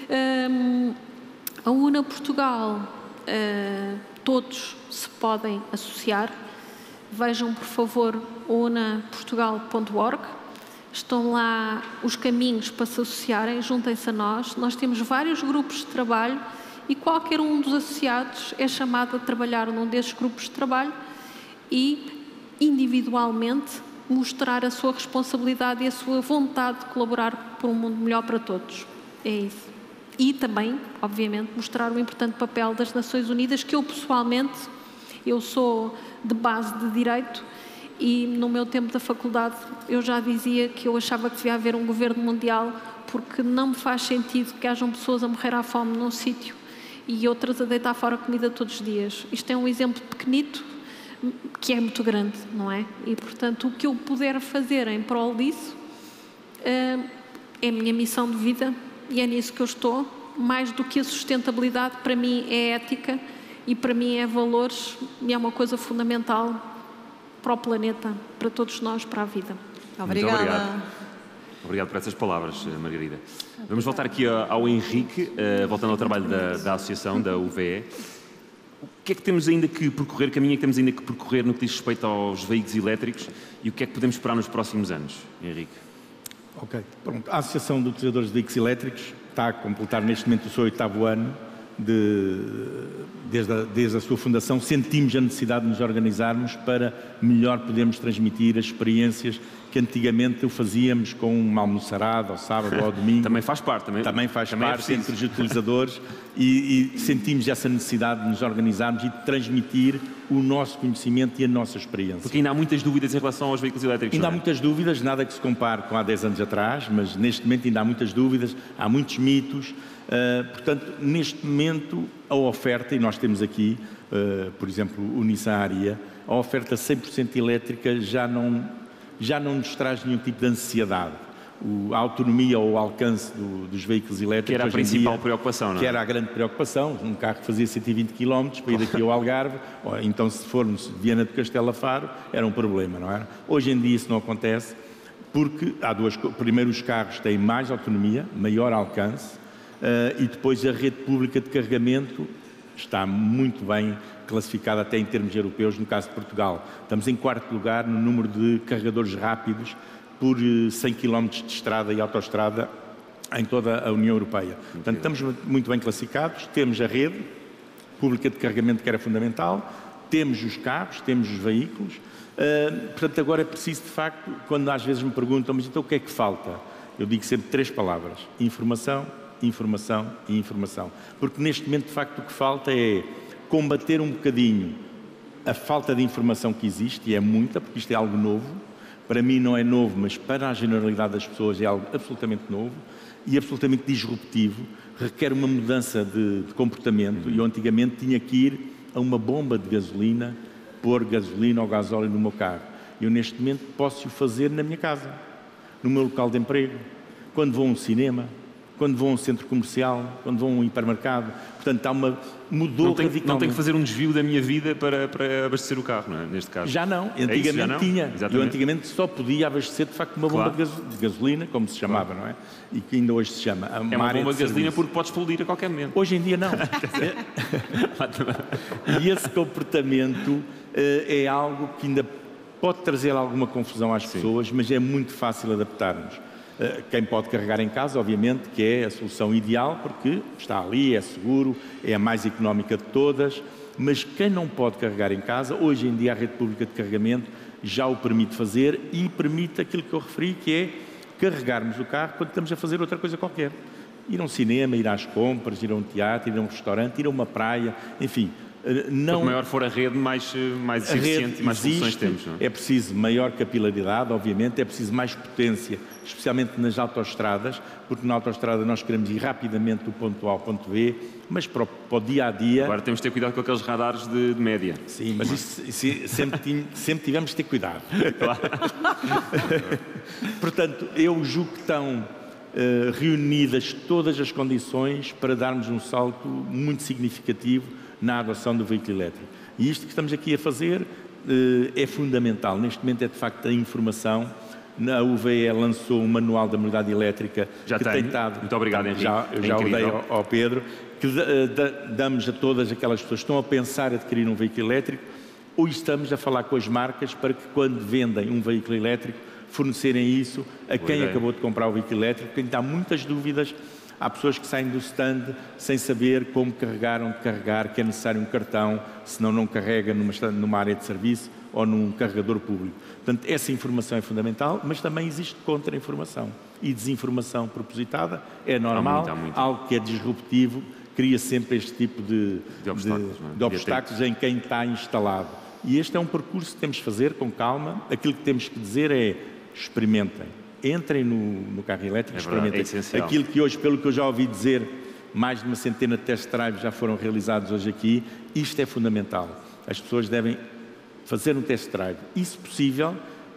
um, a UNA Portugal, uh, todos se podem associar. Vejam, por favor, una portugal ponto org. Estão lá os caminhos para se associarem, juntem-se a nós. Nós temos vários grupos de trabalho e qualquer um dos associados é chamado a trabalhar num desses grupos de trabalho e, individualmente, mostrar a sua responsabilidade e a sua vontade de colaborar por um mundo melhor para todos. É isso. E também, obviamente, mostrar o importante papel das Nações Unidas, que eu, pessoalmente, eu sou de base de Direito e, no meu tempo da faculdade, eu já dizia que eu achava que devia haver um governo mundial, porque não me faz sentido que hajam pessoas a morrer à fome num sítio e outras a deitar fora comida todos os dias. Isto é um exemplo pequenito, que é muito grande, não é? E, portanto, o que eu puder fazer em prol disso é a minha missão de vida e é nisso que eu estou. Mais do que a sustentabilidade, para mim é ética e para mim é valores e é uma coisa fundamental para o planeta, para todos nós, para a vida. Obrigada. Muito obrigado. Obrigado por essas palavras, Margarida. Vamos voltar aqui ao Henrique, voltando ao trabalho da, da associação, da U V E. O que é que temos ainda que percorrer, caminho é que temos ainda que percorrer no que diz respeito aos veículos elétricos e o que é que podemos esperar nos próximos anos, Henrique? Ok, pronto. A Associação de Utilizadores de Veículos Elétricos está a completar neste momento o seu oitavo ano. De, desde, a, desde a sua fundação, sentimos a necessidade de nos organizarmos para melhor podermos transmitir as experiências que antigamente o fazíamos com uma almoçarada, ao sábado ou ao domingo. Também faz parte. Também, também faz também parte é entre os utilizadores e, e sentimos essa necessidade de nos organizarmos e de transmitir o nosso conhecimento e a nossa experiência. Porque ainda há muitas dúvidas em relação aos veículos elétricos. Ainda não é? há muitas dúvidas, nada que se compare com há dez anos atrás, mas neste momento ainda há muitas dúvidas, há muitos mitos. Uh, portanto, neste momento, a oferta, e nós temos aqui, uh, por exemplo, o Nissan Ariya, a oferta cem por cento elétrica já não, já não nos traz nenhum tipo de ansiedade. O, a autonomia ou o alcance do, dos veículos elétricos... Que era a principal dia, preocupação, não é? Que era a grande preocupação. Um carro que fazia cento e vinte quilómetros para ir daqui ao Algarve, ou então se formos de Viana do Castelo a Faro, era um problema, não era? Hoje em dia isso não acontece, porque há duas coisas. Primeiro, os carros têm mais autonomia, maior alcance, Uh, e depois a rede pública de carregamento está muito bem classificada até em termos europeus, no caso de Portugal. Estamos em quarto lugar no número de carregadores rápidos por cem quilómetros de estrada e autoestrada em toda a União Europeia. Portanto, estamos muito bem classificados, temos a rede pública de carregamento que era fundamental, temos os carros, temos os veículos, uh, portanto agora é preciso de facto, quando às vezes me perguntam, mas então o que é que falta? Eu digo sempre três palavras: informação, informação e informação. Porque neste momento, de facto, o que falta é combater um bocadinho a falta de informação que existe, e é muita, porque isto é algo novo. Para mim não é novo, mas para a generalidade das pessoas é algo absolutamente novo e absolutamente disruptivo, requer uma mudança de, de comportamento. E eu antigamente tinha que ir a uma bomba de gasolina, pôr gasolina ou gasóleo no meu carro. Eu neste momento posso o fazer na minha casa, no meu local de emprego, quando vou a um cinema, quando vão a um centro comercial, quando vão a um hipermercado. Portanto, há uma... mudou não tem, radicalmente. Não tenho que fazer um desvio da minha vida para, para abastecer o carro, não é? Neste caso. Já não. Antigamente é isso, já não? tinha. Exatamente. Eu antigamente só podia abastecer, de facto, uma claro. bomba de gasolina, como se chamava, claro. Não é? E que ainda hoje se chama. A é uma, uma bomba de, de gasolina porque pode explodir a qualquer momento. Hoje em dia não. E esse comportamento uh, é algo que ainda pode trazer alguma confusão às Sim. pessoas, mas é muito fácil adaptar-nos. Quem pode carregar em casa, obviamente, que é a solução ideal, porque está ali, é seguro, é a mais económica de todas, mas quem não pode carregar em casa, hoje em dia a rede pública de carregamento já o permite fazer e permite aquilo que eu referi, que é carregarmos o carro quando estamos a fazer outra coisa qualquer. Ir a um cinema, ir às compras, ir a um teatro, ir a um restaurante, ir a uma praia, enfim... Não, Quanto maior for a rede, mais, mais eficiente e mais existe, soluções temos. Não é? É preciso maior capilaridade, obviamente, é preciso mais potência, especialmente nas autoestradas, porque na autoestrada nós queremos ir rapidamente do ponto A ao ponto B, mas para o, para o dia a dia... Agora temos de ter cuidado com aqueles radares de, de média. Sim, mas isso, isso sempre, sempre tivemos de ter cuidado. Claro. Portanto, eu julgo que estão uh, reunidas todas as condições para darmos um salto muito significativo na adoção do veículo elétrico. E isto que estamos aqui a fazer é fundamental. Neste momento é de facto a informação. A U V E lançou um manual da mobilidade elétrica já que tenho. tem estado... Muito obrigado, Henrique. Já, eu é já o dei incrível. ao, ao Pedro, que damos a todas aquelas pessoas que estão a pensar em adquirir um veículo elétrico, ou estamos a falar com as marcas para que quando vendem um veículo elétrico fornecerem isso a Boa quem ideia. acabou de comprar o veículo elétrico, porque ainda há muitas dúvidas. Há pessoas que saem do stand sem saber como carregar, onde carregar, que é necessário um cartão, senão não carrega numa, numa área de serviço ou num carregador público. Portanto, essa informação é fundamental, mas também existe contra-informação e desinformação propositada. É normal, Há muito, há muito. algo que é disruptivo, cria sempre este tipo de, De obstáculos, de, não é? de obstáculos em quem está instalado. E este é um percurso que temos de fazer com calma. Aquilo que temos que dizer é: experimentem, entrem no, no carro elétrico, É verdade, experimentem. é essencial. Aquilo que hoje, pelo que eu já ouvi dizer, mais de uma centena de test drives já foram realizados hoje aqui. Isto é fundamental. As pessoas devem fazer um test drive. E, se possível,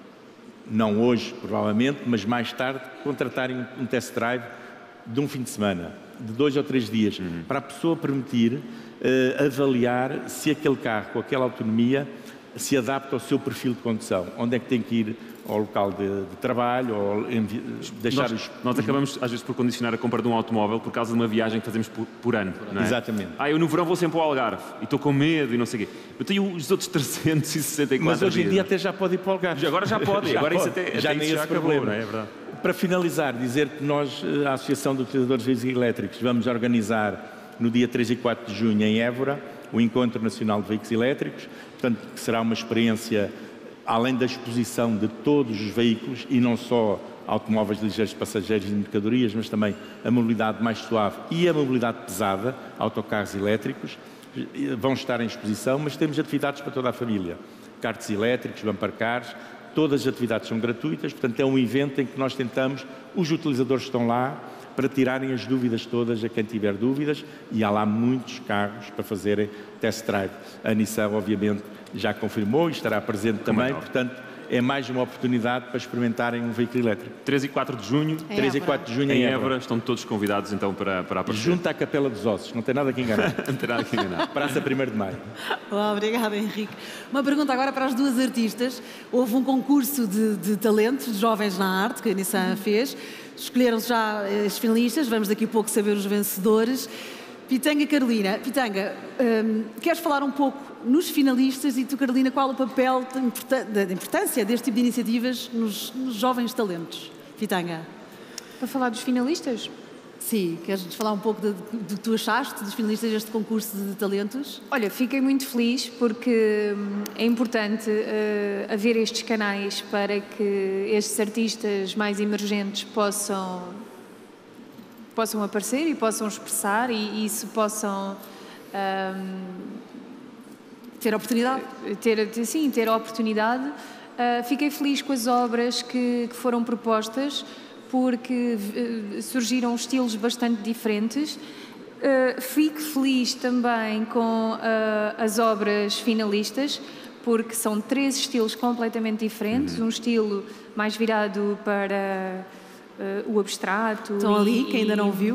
não hoje, provavelmente, mas mais tarde, contratarem um test drive de um fim de semana, de dois ou três dias, Uhum. para a pessoa permitir uh, avaliar se aquele carro, com aquela autonomia, se adapta ao seu perfil de condução. Onde é que tem que ir ao local de, de trabalho, ou envi- deixar Nós, os... nós acabamos, às vezes, por condicionar a compra de um automóvel por causa de uma viagem que fazemos por, por ano. Não é? Exatamente. Ah, eu no verão vou sempre ao Algarve e estou com medo e não sei o quê. Eu tenho os outros trezentos e sessenta e quatro Mas hoje em dias. dia até já pode ir para o Algarve. Agora já pode, Já agora pode. isso até, já até nem isso esse acabou, problema. não é? É verdade. Para finalizar, dizer que nós, a Associação de Utilizadores de Veículos Elétricos, vamos organizar no dia três e quatro de junho em Évora o Encontro Nacional de Veículos Elétricos, portanto, que será uma experiência, além da exposição de todos os veículos, e não só automóveis ligeiros de passageiros e de mercadorias, mas também a mobilidade mais suave e a mobilidade pesada, autocarros elétricos, vão estar em exposição, mas temos atividades para toda a família. Karts elétricos, bumper cars, todas as atividades são gratuitas, portanto é um evento em que nós tentamos, os utilizadores estão lá para tirarem as dúvidas todas a quem tiver dúvidas, e há lá muitos carros para fazerem test drive. A Nissan, obviamente, já confirmou e estará presente também, é portanto é mais uma oportunidade para experimentarem um veículo elétrico. três e quatro de junho, Em três e Évora. quatro de junho em em Évora, Évora. estão todos convidados então para, para aparecer. Junto à Capela dos Ossos, não tem nada que enganar. Não tem nada que enganar. Praça primeiro de Maio. Olá, obrigada, Henrique. Uma pergunta agora para as duas artistas. Houve um concurso de, de talentos, de jovens na arte, que a Nissan fez. Escolheram-se já as finalistas, vamos daqui a pouco saber os vencedores. Pitanga e Carolina. Pitanga, hum, queres falar um pouco nos finalistas e tu, Carolina, qual o papel de importância, da importância deste tipo de iniciativas nos, nos jovens talentos? Pitanga. Para falar dos finalistas? Sim, queres-nos falar um pouco do que tu achaste dos finalistas deste concurso de talentos? Olha, fiquei muito feliz porque hum, é importante uh, haver estes canais para que estes artistas mais emergentes possam, possam aparecer e possam expressar e, e isso possam hum, Ter a oportunidade? ter, ter, sim, ter a oportunidade. Uh, fiquei feliz com as obras que, que foram propostas, porque uh, surgiram estilos bastante diferentes. Uh, fico feliz também com uh, as obras finalistas, porque são três estilos completamente diferentes. Um estilo mais virado para uh, o abstrato. Estão ali, e- quem ainda não e- viu.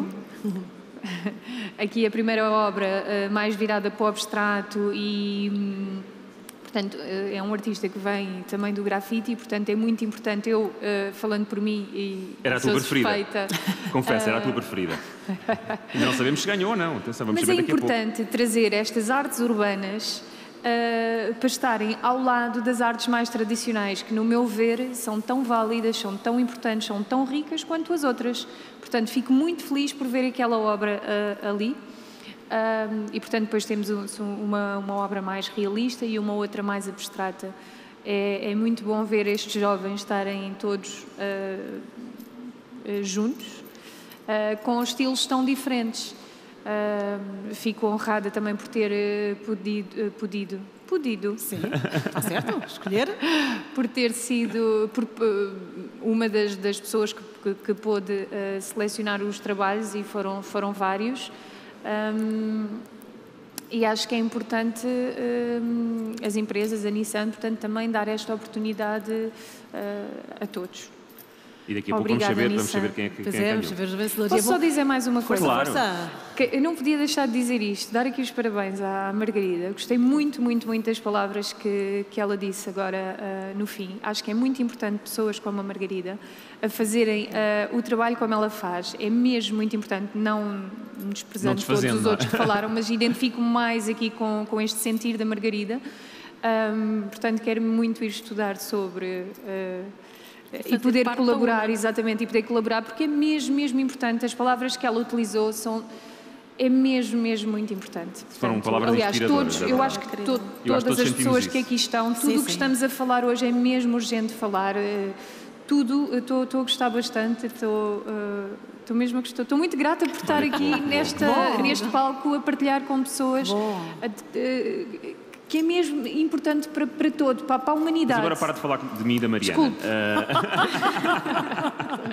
Aqui a primeira obra uh, mais virada para o abstrato e, hum, portanto, uh, é um artista que vem também do grafite e, portanto, é muito importante. Eu, uh, falando por mim e Era a sou tua preferida. suspeita, Confesso, era a tua preferida. E não sabemos se ganhou ou não. Atenção, vamos mas é saber daqui a pouco. importante trazer estas artes urbanas uh, para estarem ao lado das artes mais tradicionais, que, no meu ver, são tão válidas, são tão importantes, são tão ricas quanto as outras. Portanto, fico muito feliz por ver aquela obra uh, ali. Um, e, portanto, depois temos um- uma, uma obra mais realista e uma outra mais abstrata. É, é muito bom ver estes jovens estarem todos uh, uh, juntos, uh, com estilos tão diferentes. Uh, fico honrada também por ter uh, podido, uh, podido, podido, Sim, está certo? Escolher? por ter sido por, uh, uma das, das pessoas que, que, que pôde uh, selecionar os trabalhos, e foram, foram vários. Um, e acho que é importante um, as empresas, a Nissan, portanto, também dar esta oportunidade uh, a todos. E daqui a pouco Obrigada, vamos saber, vamos Nissan. saber quem é que, Pois quem é é, que vamos ganhou. saber os vencedores. Posso E é só bom- dizer mais uma coisa? Claro. Força! Que eu não podia deixar de dizer isto, dar aqui os parabéns à Margarida. Gostei muito, muito, muito das palavras que, que ela disse agora uh, no fim. Acho que é muito importante pessoas como a Margarida a fazerem uh, o trabalho como ela faz. É mesmo muito importante, não desprezando Não todos desfazendo, os não é? outros que falaram, mas identifico-me mais aqui com, com este sentir da Margarida. Um, portanto, quero muito ir estudar sobre... Uh, e poder parte colaborar, da Una. exatamente, e poder colaborar, porque é mesmo, mesmo importante. As palavras que ela utilizou são... É mesmo, mesmo muito importante. Foram Portanto, palavras aliás, inspiradoras, todos, é eu verdade. acho que to- Eu acho que todas todos as sentimos pessoas isso. que aqui estão, tudo Sim, o que sim. estamos a falar hoje é mesmo urgente falar. eh, Tudo, eu estou estou a gostar bastante, estou, eh, estou mesmo a gostar. Estou muito grata por estar aqui nesta, Bom. neste palco a partilhar com pessoas Bom. a- eh, que é mesmo importante para, para todo, para, para a Mas humanidade. agora para de falar de mim e da Mariana. Desculpe. Ah,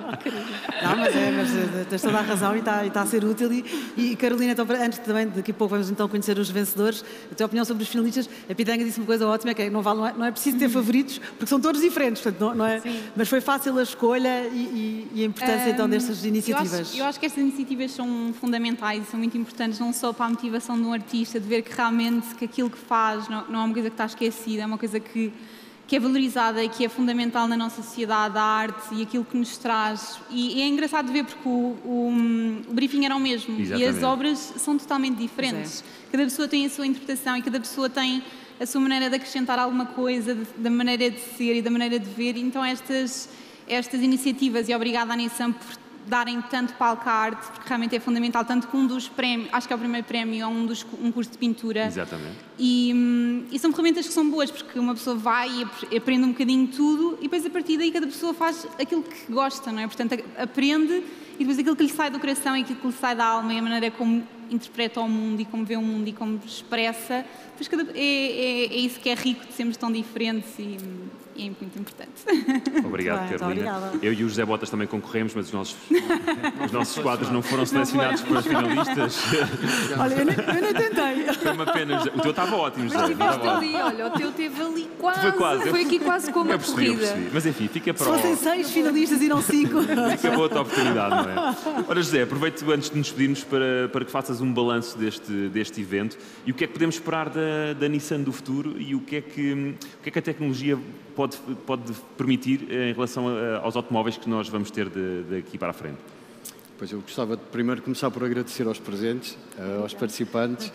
Não, mas é, mas eh, tens toda a razão e está, e está a ser útil. E, e Carolina, então, para- antes também, daqui a pouco vamos então conhecer os vencedores, a tua opinião sobre os finalistas. A Pitanga disse uma coisa ótima, que é que não, vale, não, é, não é preciso ter favoritos, porque são todos diferentes, portanto, não, não é? Mas foi fácil a escolha e, e- e a importância então destas Eu iniciativas. acho, eu acho que estas iniciativas são fundamentais e são muito importantes, não só para a motivação de um artista, de ver que realmente que aquilo que faz não, não é uma coisa que está esquecida, é uma coisa que, que é valorizada e que é fundamental na nossa sociedade, a arte e aquilo que nos traz. E, e é engraçado ver porque o, o, o briefing era o mesmo e as Exatamente. obras são totalmente diferentes. Cada pessoa tem a sua interpretação e cada pessoa tem a sua maneira de acrescentar alguma coisa, de- da maneira de ser e da maneira de ver. Então estas, estas iniciativas, e obrigada à Nissan por darem tanto palco à arte, porque realmente é fundamental, tanto que um dos prémios, acho que é o primeiro prémio, é um, dos, um curso de pintura. Exatamente. E, hum, e são ferramentas que são boas, porque uma pessoa vai e ap- aprende um bocadinho de tudo e depois a partir daí cada pessoa faz aquilo que gosta, não é? Portanto, a- aprende e depois aquilo que lhe sai do coração e aquilo que lhe sai da alma e a maneira como interpreta o mundo e como vê o mundo e como expressa, depois cada, é, é, é isso que é rico de sermos tão diferentes e, e é muito importante. Obrigado, Muito bem, Carolina. obrigada. Eu e o José Botas também concorremos, mas os nossos, os nossos quadros não foram selecionados para os finalistas. Olha, eu nem, eu nem tentei. Foi uma pena. José. O teu estava ótimo, José. Estiveste Estava ótimo. ali, olha, o teu teve ali quase, Foi quase. foi aqui quase como Eu a percebi, eu corrida. percebi. Mas enfim, fica Se para o... fossem seis finalistas e não cinco. Fica para outra oportunidade, não é? Ora, José, aproveito antes de nos despedirmos para, para que faças um balanço deste, deste evento e o que é que podemos esperar da, da Nissan do futuro e o que é que, o que, é que a tecnologia pode, pode permitir em relação a- aos automóveis que nós vamos ter de- daqui para a frente. Pois eu gostava de primeiro começar por agradecer aos presentes, eh, aos participantes,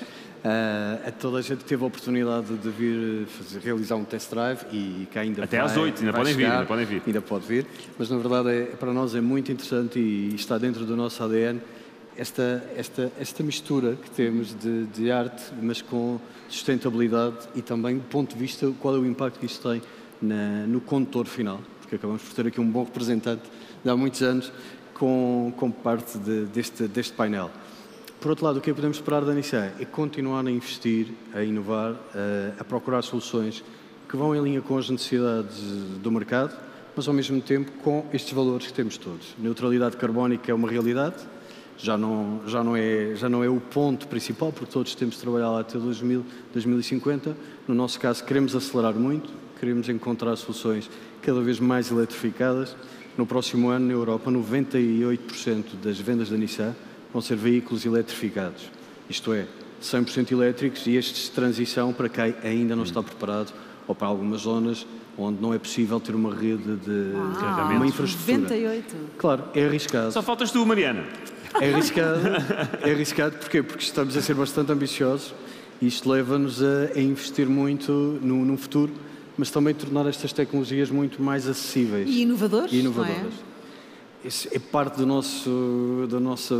eh, a toda a gente que teve a oportunidade de vir fazer, realizar um test drive e que ainda Até vai- às oito, ainda vai podem vir, chegar, ainda podem vir. Ainda pode vir, mas na verdade é, para nós é muito interessante e está dentro do nosso A D N esta, esta, esta mistura que temos de, de arte, mas com sustentabilidade e também do ponto de vista qual é o impacto que isto tem na, no condutor final, porque acabamos por ter aqui um bom representante de há muitos anos com, com parte de, deste, deste painel. Por outro lado, o que podemos esperar da Nissan é continuar a investir, a inovar, a, a procurar soluções que vão em linha com as necessidades do mercado, mas ao mesmo tempo com estes valores que temos todos. Neutralidade carbónica é uma realidade, já não, já não, é, já não é o ponto principal, porque todos temos de trabalhar lá até dois mil, dois mil e cinquenta. No nosso caso, queremos acelerar muito, queremos encontrar soluções cada vez mais eletrificadas. No próximo ano, na Europa, noventa e oito por cento das vendas da Nissan vão ser veículos eletrificados. Isto é, cem por cento elétricos e estes de transição para quem ainda não está preparado ou para algumas zonas onde não é possível ter uma rede de Ah, uma infraestrutura. noventa e oito. Claro, é arriscado. Só faltas tu, Mariana. É arriscado, é arriscado porquê? Porque estamos a ser bastante ambiciosos e isto leva-nos a, a investir muito no, no futuro, mas também tornar estas tecnologias muito mais acessíveis. E inovadores, E não inovadoras. Isso é parte do nosso, da, nossa,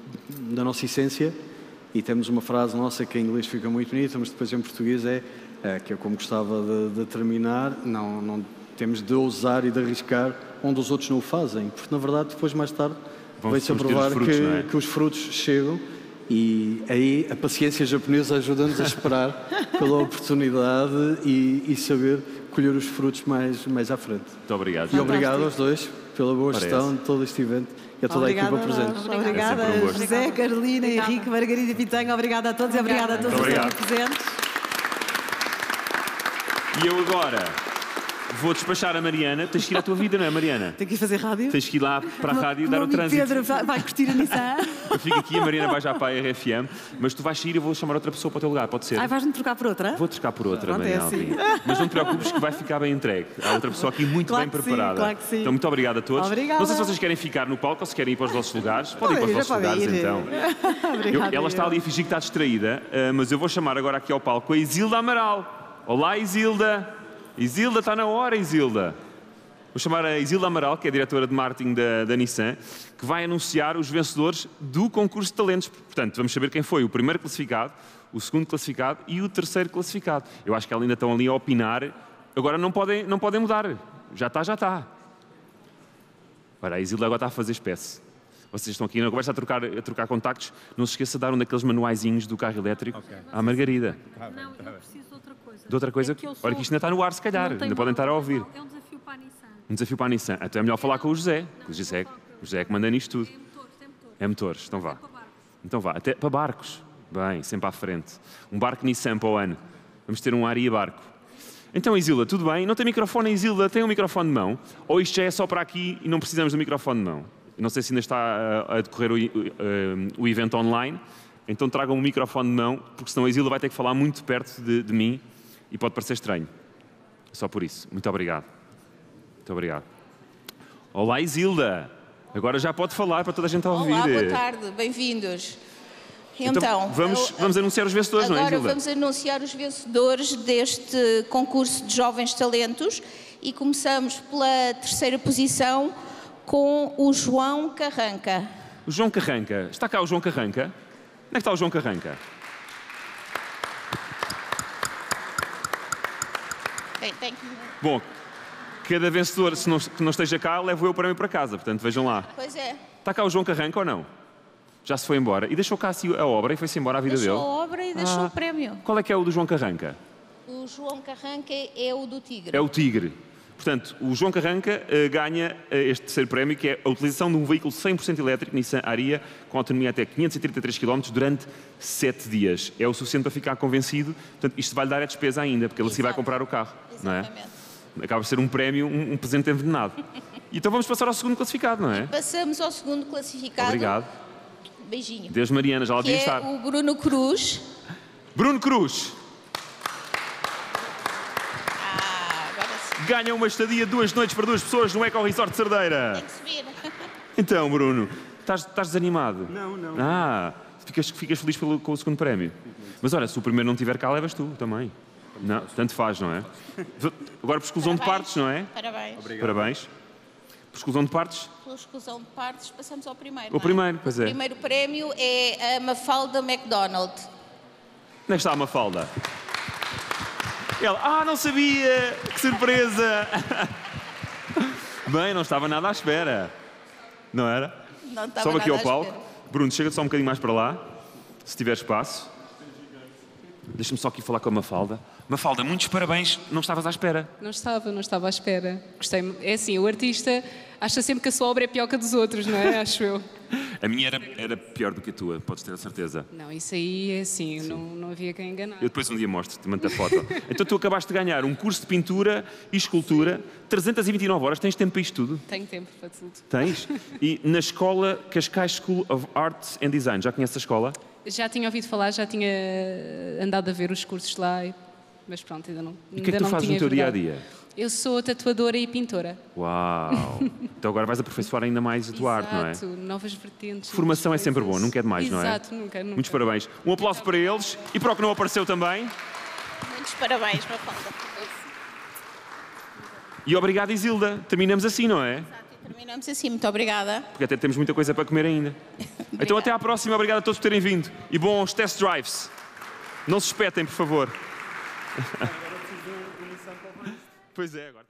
da nossa essência e temos uma frase nossa que em inglês fica muito bonita, mas depois em português é, é que eu como gostava de, de terminar, não, não temos de ousar e de arriscar onde os outros não o fazem, porque na verdade depois mais tarde Vão- vai-se a vamos ter os provar frutos, que, não é? que os frutos chegam e aí a paciência japonesa ajuda-nos a esperar pela oportunidade e, e saber colher os frutos mais, mais à frente. Muito obrigado. E obrigado aos dois pela boa Parece. gestão de todo este evento e a toda Obrigada, a equipa presente. nós. Obrigada, É sempre um gosto. José, Carolina, Henrique, Margarida e Pitanga. Obrigada a todos e obrigada a todos Muito que estão obrigado. presentes. E eu agora vou despachar a Mariana. Tens que ir à tua vida, não é, Mariana? Tem que ir fazer rádio? Tens que ir lá para a rádio e dar o trânsito. Pedro vai curtir a Nissan. Eu fico aqui, a Mariana vai já para a R F M, mas tu vais sair e eu vou chamar outra pessoa para o teu lugar, pode ser? Ai, vais-me trocar por outra? Vou trocar por outra, Pronto, Mariana é assim. Alvim. Mas não te preocupes que vai ficar bem entregue. Há outra pessoa aqui muito Claro bem que sim, preparada. claro que sim. Então, muito obrigado a todos. Obrigada. Não sei se vocês querem ficar no palco ou se querem ir para os vossos lugares. Podem ir para os Podem ir, vossos podem lugares, ir. então. Obrigada, Eu- ela está eu. ali a fingir que está distraída, eh, mas eu vou chamar agora aqui ao palco a Isilda Amaral. Olá, Isilda. Isilda, está na hora, Isilda. Vou chamar a Isilda Amaral, que é a diretora de marketing da, da Nissan, que vai anunciar os vencedores do concurso de talentos. Portanto, vamos saber quem foi o primeiro classificado, o segundo classificado e o terceiro classificado. Eu acho que elas ainda estão ali a opinar. Agora não podem, não podem mudar. Já está, já está. Ora, a Isilda agora está a fazer espécie. Vocês estão aqui na conversa a trocar, a trocar contactos. Não se esqueça de dar um daqueles manuaizinhos do carro elétrico Ok. à Margarida. Não, eu preciso de outra coisa. De outra coisa? É que eu sou- Olha que isto ainda está no ar, se calhar. não tenho Ainda podem estar a mal, ouvir. É um desafio para a Nissan. Um desafio para a Nissan. Então é melhor falar com o José. O José, o José é que manda nisto tudo. É motores, é motores. É motores, então vá. Para barcos. Então vá, até para barcos. Bem, sempre à frente. Um barco Nissan para o ano. Vamos ter um Aria barco. Então, Isilda, tudo bem? Não tem microfone, Isilda? Tem um microfone de mão? Ou isto já é só para aqui e não precisamos do microfone de mão? Não sei se ainda está a, a decorrer o, o, o evento online. Então tragam um microfone de mão, porque senão a Isilda vai ter que falar muito perto de, de mim e pode parecer estranho. Só por isso. Muito obrigado. Muito obrigado. Olá, Isilda. Agora já pode falar para toda a gente a ouvir. Olá, boa tarde, bem-vindos. Então, vamos, eu- vamos anunciar os vencedores, não é, agora Isilda? vamos anunciar os vencedores deste concurso de jovens talentos e começamos pela terceira posição com o João Carranca. O João Carranca. Está cá o João Carranca? Onde é que está o João Carranca? Bem, tem que... Bom, cada vencedor, se não, que não esteja cá, levo eu o prémio para casa. Portanto, vejam lá. Pois é, Está cá o João Carranca ou não? Já se foi embora. E deixou cá assim a obra e foi-se embora a vida deixou a dele. obra e deixou Ah. o prémio. Qual é que é o do João Carranca? O João Carranca é o do Tigre. É o Tigre. Portanto, o João Carranca eh, ganha eh, este terceiro prémio, que é a utilização de um veículo cem por cento elétrico, Nissan Aria, com autonomia até quinhentos e trinta e três quilómetros durante sete dias. É o suficiente para ficar convencido. Portanto, isto vai lhe dar a despesa ainda, porque ele assim vai Exato. comprar o carro. Não é? Exatamente. Acaba por ser um prémio, um, um presente envenenado. E então vamos passar ao segundo classificado, não é? Passamos ao segundo classificado. Obrigado. Beijinho. Deus Mariana, já lá Que devia é estar. o Bruno Cruz. Bruno Cruz Ah, agora sim. ganha uma estadia de duas noites para duas pessoas no Eco Resort de Cerdeira. Tem que subir. Então, Bruno, estás, estás desanimado? Não, não. Ah, ficas, ficas feliz pelo, com o segundo prémio. Mas olha, se o primeiro não tiver cá, levas tu também. Não, tanto faz, não é? Agora, por exclusão de Parabéns. partes, não é? Parabéns. Parabéns. Por exclusão de partes, Pela exclusão de partes, passamos ao primeiro. o não é? primeiro, pois O é. primeiro prémio é a Mafalda McDonald. Onde é que está a Mafalda? Ela, ah, não sabia! Que surpresa! Bem, não estava nada à espera. Não era? Não estava Sobe aqui nada ao à palco. espera. Bruno, chega só um bocadinho mais para lá, se tiver espaço. Deixa-me só aqui falar com a Mafalda. Mafalda, muitos parabéns, não estavas à espera. Não estava, não estava à espera. Gostei. É assim, o artista acha sempre que a sua obra é pior que a dos outros, não é? Acho eu. A minha era, era pior do que a tua, podes ter a certeza. Não, isso aí é assim, não, não havia quem enganar. Eu depois um dia mostro-te, mando a foto. Então tu acabaste de ganhar um curso de pintura e escultura, trezentas e vinte e nove horas, tens tempo para isto tudo? Tenho tempo para tudo. Tens? E na escola Cascais School of Arts and Design, já conheces a escola? Já tinha ouvido falar, já tinha andado a ver os cursos lá, mas pronto, ainda não. E o que é que ainda tu não fazes tinha no teu dia a enverdado. dia? Eu sou tatuadora e pintora. Uau! Então agora vais aperfeiçoar ainda mais a tua arte, não é? Exato, novas vertentes. Formação é novas sempre coisas. bom, nunca é demais, não é? Exato, nunca, nunca. Muitos parabéns. Um aplauso para eles e para o que não apareceu também. Muitos parabéns, Mafalda. E obrigado, Isilda. Terminamos assim, não é? Exato, e terminamos assim. Muito obrigada. Porque até temos muita coisa para comer ainda. Então até à próxima. Obrigado a todos por terem vindo. E bons test drives. Não se espetem, por favor. Pois é, agora.